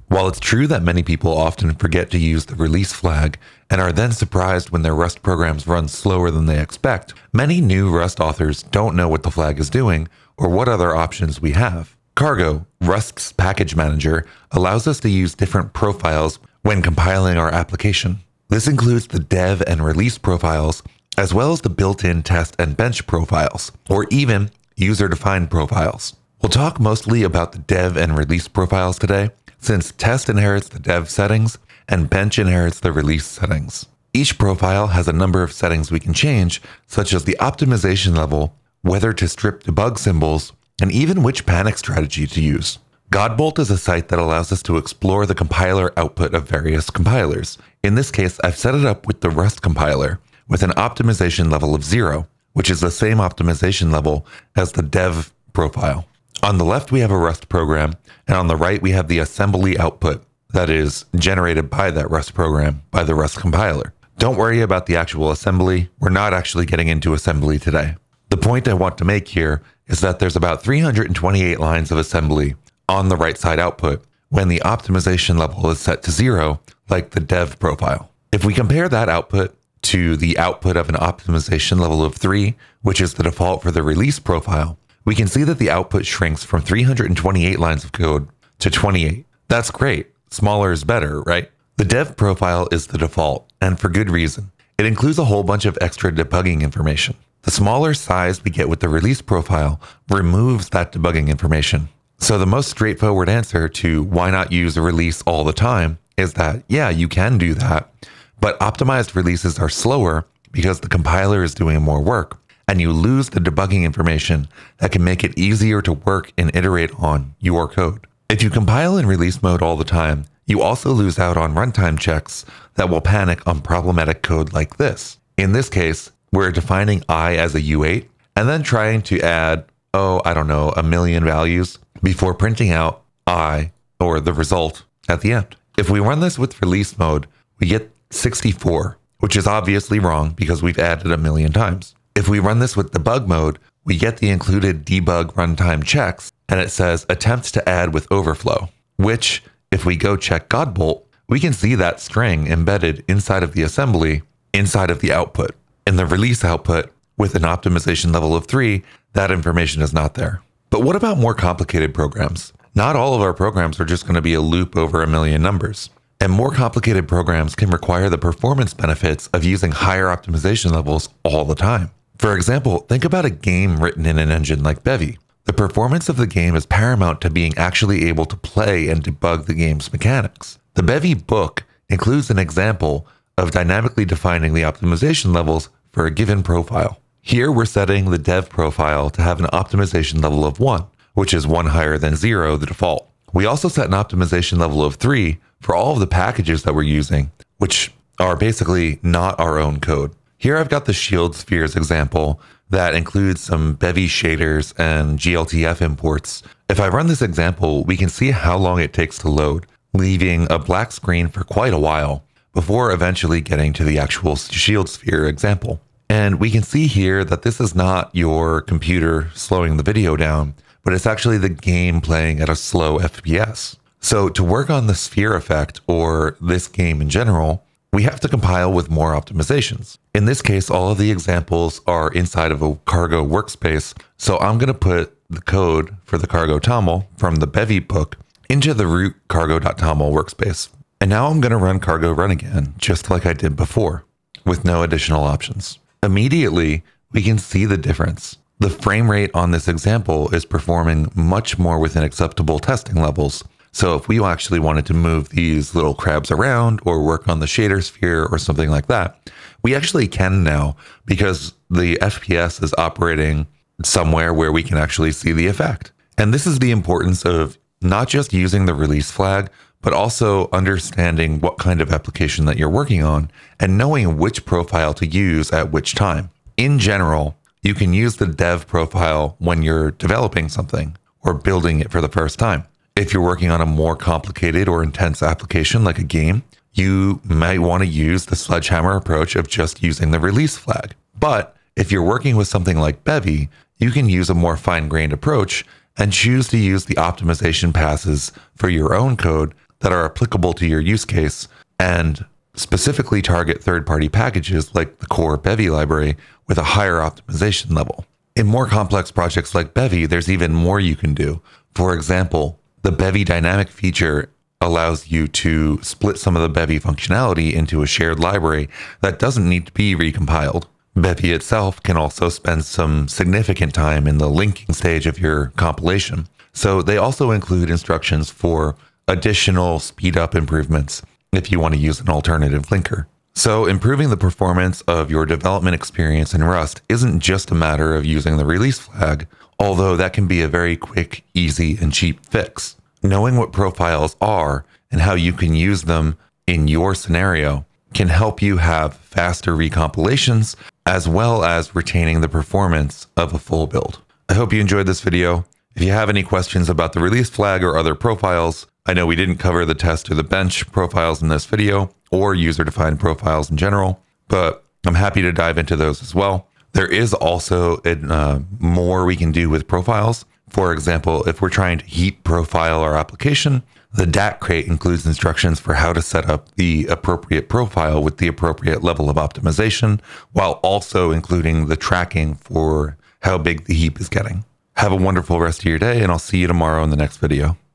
While it's true that many people often forget to use the release flag and are then surprised when their Rust programs run slower than they expect, many new Rust authors don't know what the flag is doing or what other options we have. Cargo, Rust's package manager, allows us to use different profiles when compiling our application. This includes the dev and release profiles, as well as the built-in test and bench profiles, or even user-defined profiles. We'll talk mostly about the dev and release profiles today, since test inherits the dev settings and bench inherits the release settings. Each profile has a number of settings we can change, such as the optimization level, whether to strip debug symbols, and even which panic strategy to use. Godbolt is a site that allows us to explore the compiler output of various compilers. In this case, I've set it up with the Rust compiler with an optimization level of 0, which is the same optimization level as the dev profile. On the left, we have a Rust program, and on the right, we have the assembly output that is generated by that Rust program by the Rust compiler. Don't worry about the actual assembly. We're not actually getting into assembly today. The point I want to make here is that there's about 328 lines of assembly on the right side output when the optimization level is set to 0, like the dev profile. If we compare that output to the output of an optimization level of 3, which is the default for the release profile, we can see that the output shrinks from 328 lines of code to 28. That's great. Smaller is better, right? The dev profile is the default, and for good reason. It includes a whole bunch of extra debugging information. The smaller size we get with the release profile removes that debugging information. So the most straightforward answer to why not use a release all the time is that, yeah, you can do that, but optimized releases are slower because the compiler is doing more work, and you lose the debugging information that can make it easier to work and iterate on your code. If you compile in release mode all the time, you also lose out on runtime checks that will panic on problematic code like this. In this case, we're defining I as a U8 and then trying to add, a million values before printing out I, or the result, at the end. If we run this with release mode, we get 64, which is obviously wrong because we've added a million times. If we run this with debug mode, we get the included debug runtime checks, and it says attempt to add with overflow, which, if we go check Godbolt, we can see that string embedded inside of the assembly, inside of the output. In the release output, with an optimization level of 3, that information is not there. But what about more complicated programs? Not all of our programs are just going to be a loop over a million numbers. And more complicated programs can require the performance benefits of using higher optimization levels all the time. For example, think about a game written in an engine like Bevy. The performance of the game is paramount to being actually able to play and debug the game's mechanics. The Bevy book includes an example of dynamically defining the optimization levels for a given profile. Here we're setting the dev profile to have an optimization level of 1, which is 1 higher than 0, the default. We also set an optimization level of 3 for all of the packages that we're using, which are basically not our own code. Here I've got the Shield Spheres example that includes some Bevy shaders and GLTF imports. If I run this example, we can see how long it takes to load, leaving a black screen for quite a while before eventually getting to the actual Shield Sphere example. And we can see here that this is not your computer slowing the video down, but it's actually the game playing at a slow FPS. So to work on the sphere effect, or this game in general, we have to compile with more optimizations. In this case, all of the examples are inside of a Cargo workspace, so I'm going to put the code for the Cargo TOML from the Bevy book into the root cargo.toml workspace. And now I'm going to run Cargo run again, just like I did before, with no additional options. Immediately, we can see the difference. The frame rate on this example is performing much more within acceptable testing levels. So if we actually wanted to move these little crabs around or work on the shader sphere or something like that, we actually can now because the FPS is operating somewhere where we can actually see the effect. And this is the importance of not just using the release flag, but also understanding what kind of application that you're working on and knowing which profile to use at which time. In general, you can use the dev profile when you're developing something or building it for the first time. If you're working on a more complicated or intense application like a game, you might want to use the sledgehammer approach of just using the release flag. But if you're working with something like Bevy, you can use a more fine-grained approach and choose to use the optimization passes for your own code that are applicable to your use case and specifically target third-party packages like the core Bevy library with a higher optimization level. In more complex projects like Bevy, there's even more you can do. For example, the Bevy dynamic feature allows you to split some of the Bevy functionality into a shared library that doesn't need to be recompiled. Bevy itself can also spend some significant time in the linking stage of your compilation. So they also include instructions for additional speed up improvements if you want to use an alternative linker. So improving the performance of your development experience in Rust isn't just a matter of using the release flag, although that can be a very quick, easy, and cheap fix. Knowing what profiles are and how you can use them in your scenario can help you have faster recompilations as well as retaining the performance of a full build. I hope you enjoyed this video. If you have any questions about the release flag or other profiles, I know we didn't cover the test or the bench profiles in this video or user-defined profiles in general, but I'm happy to dive into those as well. There is also more we can do with profiles. For example, if we're trying to heap profile our application, the DAC crate includes instructions for how to set up the appropriate profile with the appropriate level of optimization, while also including the tracking for how big the heap is getting. Have a wonderful rest of your day, and I'll see you tomorrow in the next video.